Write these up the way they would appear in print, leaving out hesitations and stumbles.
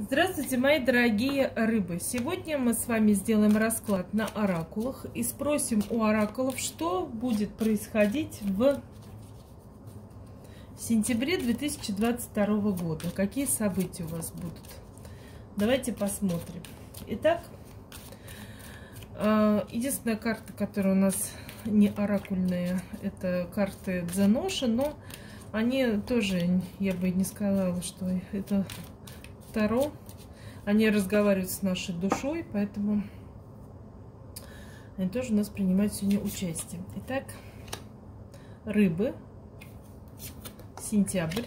Здравствуйте, мои дорогие рыбы! Сегодня мы с вами сделаем расклад на оракулах и спросим у оракулов, что будет происходить в сентябре 2022 года. Какие события у вас будут? Давайте посмотрим. Итак, единственная карта, которая у нас не оракульная, это карты Дзеноши, но они тоже, я бы не сказала, что это Таро. Они разговаривают с нашей душой, поэтому они тоже у нас принимают сегодня участие. Итак, рыбы, сентябрь.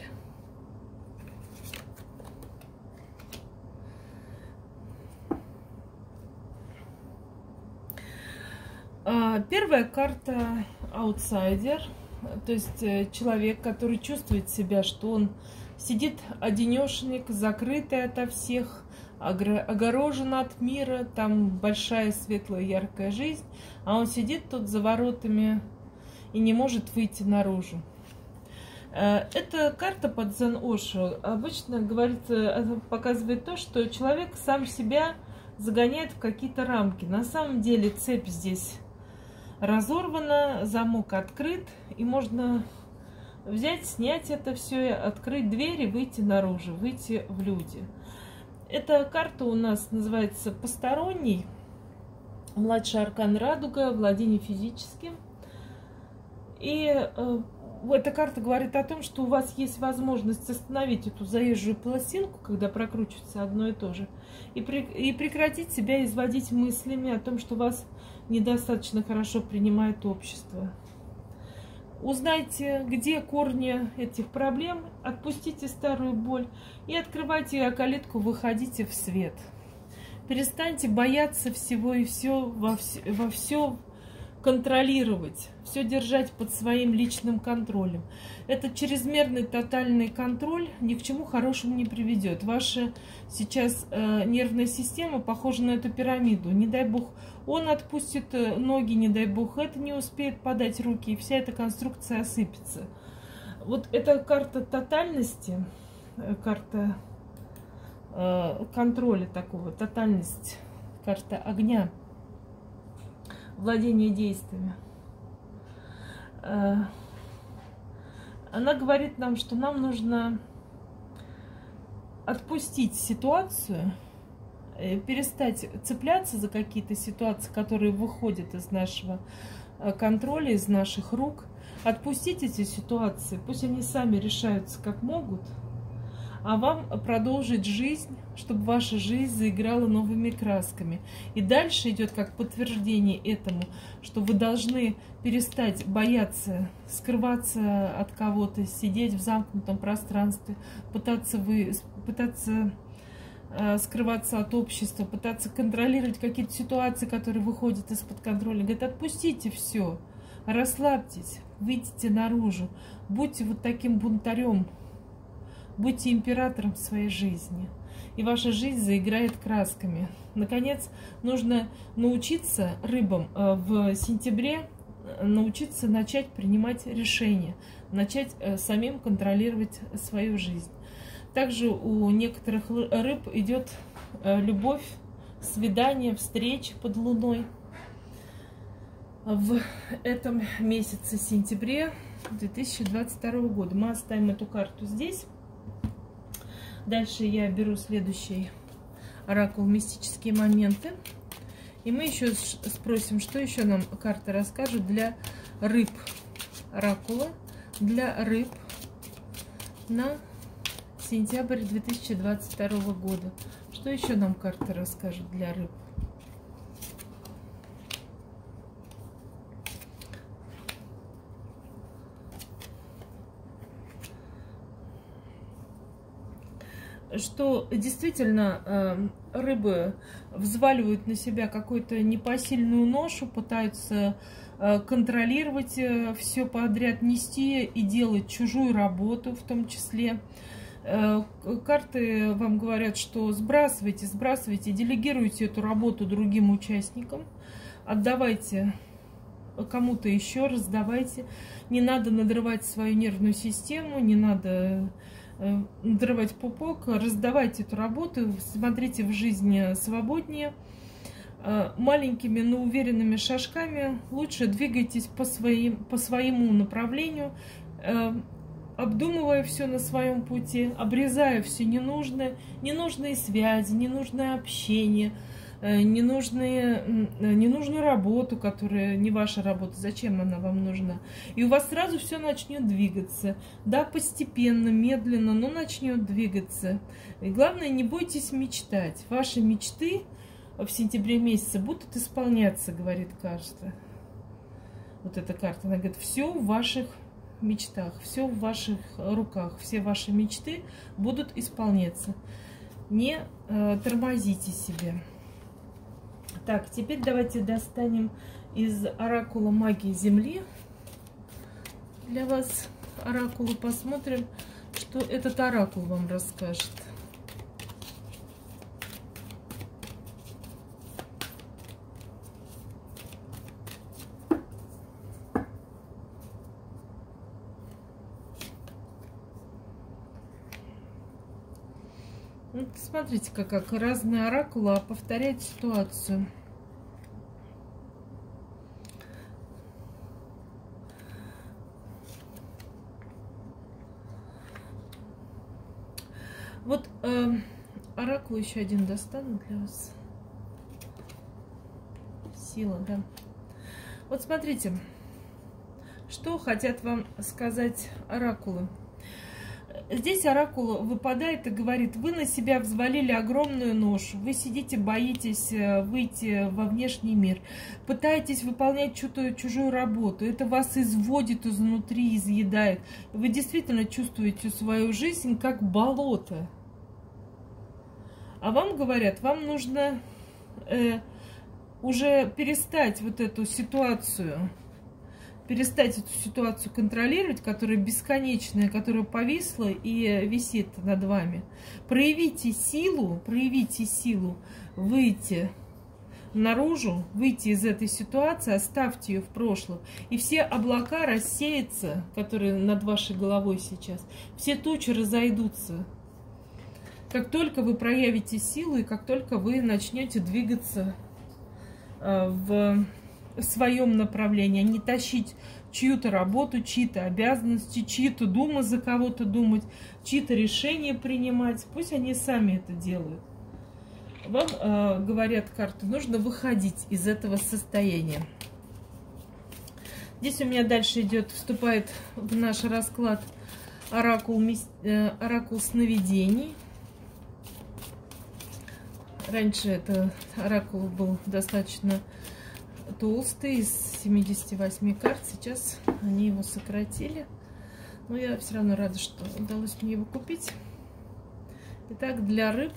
Первая карта аутсайдер, то есть человек, который чувствует себя, что он сидит одинешенек, закрытый ото всех, огорожен от мира, там большая, светлая, яркая жизнь, а он сидит тут за воротами и не может выйти наружу. Эта карта под Дзен-Оши обычно говорит, показывает то, что человек сам себя загоняет в какие-то рамки. На самом деле цепь здесь разорвана, замок открыт, и можно взять, снять это все, открыть дверь и выйти наружу, выйти в люди. Эта карта у нас называется «Посторонний», младший аркан Радуга, владение физическим. И эта карта говорит о том, что у вас есть возможность остановить эту заезжую пластинку, когда прокручивается одно и то же, и прекратить себя изводить мыслями о том, что вас недостаточно хорошо принимает общество. Узнайте, где корни этих проблем, отпустите старую боль и открывайте калитку, выходите в свет. Перестаньте бояться всего и во все контролировать, все держать под своим личным контролем. Этот чрезмерный тотальный контроль ни к чему хорошему не приведет. Ваша сейчас нервная система похожа на эту пирамиду. Не дай бог он отпустит ноги, не дай бог это не успеет подать руки, и вся эта конструкция осыпется. Вот эта карта тотальности, карта контроля такого, тотальность, карта огня, владение действиями. Она говорит нам, что нам нужно отпустить ситуацию, перестать цепляться за какие-то ситуации, которые выходят из нашего контроля, из наших рук. Отпустить эти ситуации, пусть они сами решаются как могут, а вам продолжить жизнь, чтобы ваша жизнь заиграла новыми красками. И дальше идет как подтверждение этому, что вы должны перестать бояться, скрываться от кого-то, сидеть в замкнутом пространстве, пытаться скрываться от общества, пытаться контролировать какие-то ситуации, которые выходят из-под контроля. Говорит, отпустите все, расслабьтесь, выйдите наружу, будьте вот таким бунтарем, будьте императором своей жизни, и ваша жизнь заиграет красками. Наконец, нужно научиться рыбам в сентябре, научиться начать принимать решения, начать самим контролировать свою жизнь. Также у некоторых рыб идет любовь, свидание, встречи под луной. В этом месяце, сентябре 2022 года. Мы оставим эту карту здесь. Дальше я беру следующий оракул «Мистические моменты». И мы еще спросим, что еще нам карта расскажет для рыб. Оракула для рыб на сентябрь 2022 года. Что еще нам карта расскажет для рыб? Что действительно рыбы взваливают на себя какую-то непосильную ношу, пытаются контролировать все подряд, нести и делать чужую работу в том числе. Карты вам говорят, что сбрасывайте, делегируйте эту работу другим участникам, отдавайте кому-то еще, раздавайте. Не надо надрывать свою нервную систему, не надо надрывать пупок, раздавайте эту работу, смотрите в жизни свободнее. Маленькими, но уверенными шажками лучше двигайтесь по своему направлению, обдумывая все на своем пути, обрезая все ненужное, ненужные связи, ненужное общение, ненужную работу, которая не ваша работа, зачем она вам нужна. И у вас сразу все начнет двигаться. Да, постепенно, медленно, но начнет двигаться. И главное, не бойтесь мечтать. Ваши мечты в сентябре месяце будут исполняться, говорит карта. Вот эта карта, она говорит, все в ваших мечтах, все в ваших руках, все ваши мечты будут исполняться. Не тормозите себя. Так, теперь давайте достанем из оракула магии Земли для вас оракулу, посмотрим, что этот оракул вам расскажет. Вот смотрите, как разные оракулы повторяют ситуацию. Вот оракул еще один достану для вас. Сила, да. Вот смотрите, что хотят вам сказать оракулы. Здесь оракул выпадает и говорит, вы на себя взвалили огромную ношу, вы сидите, боитесь выйти во внешний мир, пытаетесь выполнять чужую работу, это вас изводит изнутри, изъедает. Вы действительно чувствуете свою жизнь как болото. А вам говорят, вам нужно уже перестать вот эту ситуацию, контролировать, которая бесконечная, которая повисла и висит над вами. Проявите силу, выйти наружу, выйти из этой ситуации, оставьте ее в прошлом. И все облака рассеются, которые над вашей головой сейчас, все тучи разойдутся. Как только вы проявите силу и как только вы начнете двигаться в своем направлении, а не тащить чью-то работу, чьи-то обязанности, чьи-то думы за кого-то думать, чьи-то решения принимать. Пусть они сами это делают. Вам, говорят карты, нужно выходить из этого состояния. Здесь у меня дальше вступает в наш расклад оракул сновидений. Раньше этот оракул был достаточно толстый, из 78 карт. Сейчас они его сократили. Но я все равно рада, что удалось мне его купить. Итак, для рыб.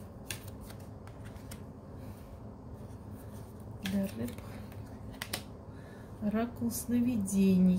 Оракул сновидений.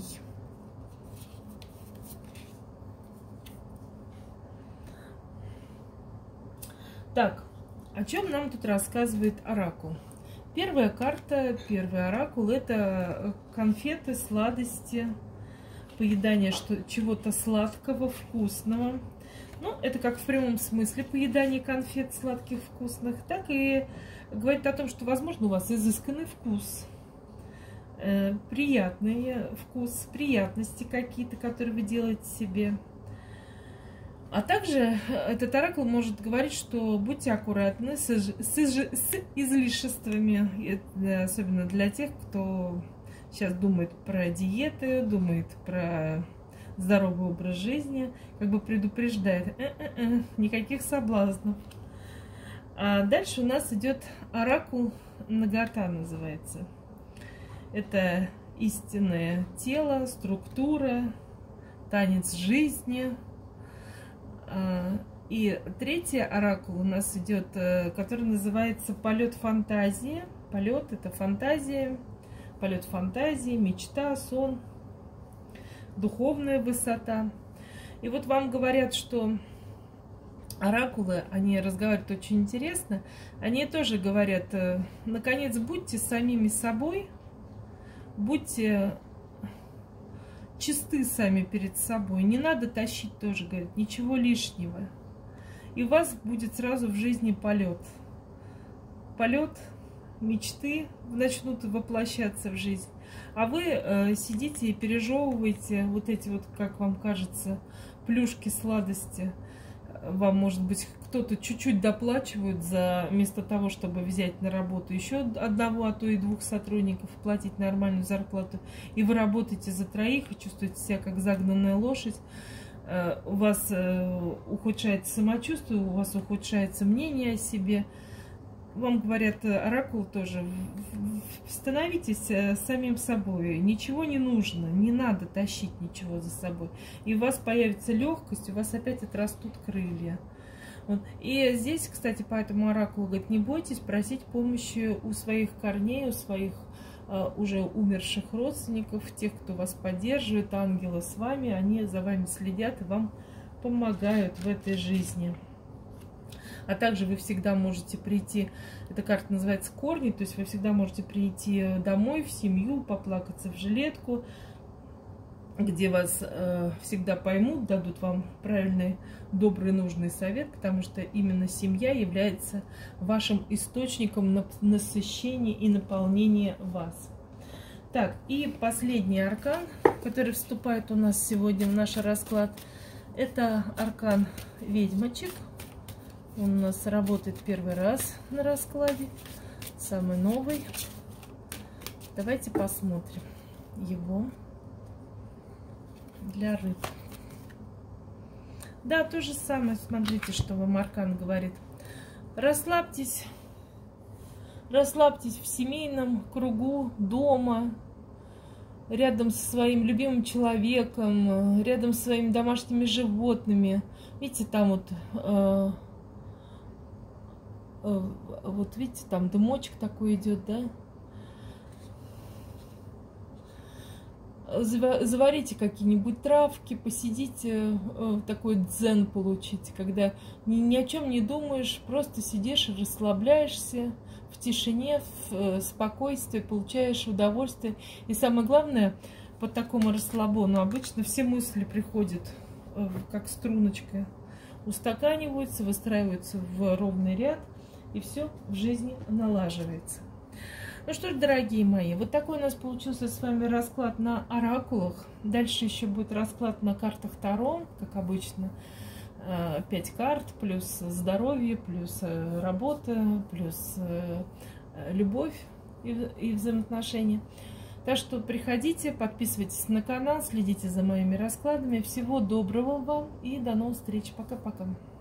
Так, о чем нам тут рассказывает оракул? Первая карта, первый оракул — это конфеты, сладости, поедание чего-то сладкого, вкусного. Ну, это как в прямом смысле поедание конфет сладких, вкусных, так и говорит о том, что, возможно, у вас изысканный вкус, приятный вкус, приятности какие-то, которые вы делаете себе. А также этот оракул может говорить, что будьте аккуратны с излишествами, особенно для тех, кто сейчас думает про диеты, думает про здоровый образ жизни, как бы предупреждает, никаких соблазнов. А дальше у нас идет оракул нагота, называется. Это истинное тело, структура, танец жизни. И третий оракул у нас идет, который называется полет фантазии. Полет — это фантазия, полет фантазии, мечта, сон, духовная высота. И вот вам говорят, что оракулы, они разговаривают очень интересно. Они тоже говорят, наконец, будьте самими собой, будьте чисты сами перед собой. Не надо тащить тоже, говорит, ничего лишнего. И у вас будет сразу в жизни полет. Полет, мечты начнут воплощаться в жизнь. А вы сидите и пережевываете вот эти вот, как вам кажется, плюшки, сладости. Вам, может быть, кто-то чуть-чуть доплачивает за вместо того, чтобы взять на работу еще одного, а то и двух сотрудников, платить нормальную зарплату. И вы работаете за троих и чувствуете себя как загнанная лошадь. У вас ухудшается самочувствие, у вас ухудшается мнение о себе. Вам говорят, оракул тоже, становитесь самим собой, ничего не нужно, не надо тащить ничего за собой. И у вас появится легкость, у вас опять отрастут крылья. Вот. И здесь, кстати, поэтому оракул говорит, не бойтесь просить помощи у своих корней, у своих уже умерших родственников, тех, кто вас поддерживает, ангелы с вами, они за вами следят и вам помогают в этой жизни. А также вы всегда можете прийти, эта карта называется корни, то есть вы всегда можете прийти домой, в семью, поплакаться в жилетку, где вас всегда поймут, дадут вам правильный, добрый, нужный совет, потому что именно семья является вашим источником насыщения и наполнения вас. Так, и последний аркан, который вступает у нас сегодня в наш расклад, это аркан ведьмочек. Он у нас работает первый раз на раскладе, самый новый. Давайте посмотрим его для рыб. Да, то же самое, смотрите, что вам аркан говорит. Расслабьтесь, расслабьтесь в семейном кругу дома, рядом со своим любимым человеком, рядом со своими домашними животными. Видите, там вот видите, там дымочек такой идет, да? Заварите какие-нибудь травки, посидите, такой дзен получите, когда ни о чем не думаешь, просто сидишь и расслабляешься в тишине, в спокойствии, получаешь удовольствие. И самое главное, по такому расслабону обычно все мысли приходят, как струночка, устаканиваются, выстраиваются в ровный ряд, и все в жизни налаживается. Ну что ж, дорогие мои, вот такой у нас получился с вами расклад на оракулах. Дальше еще будет расклад на картах Таро, как обычно. 5 карт, плюс здоровье, плюс работа, плюс любовь и взаимоотношения. Так что приходите, подписывайтесь на канал, следите за моими раскладами. Всего доброго вам и до новых встреч. Пока-пока.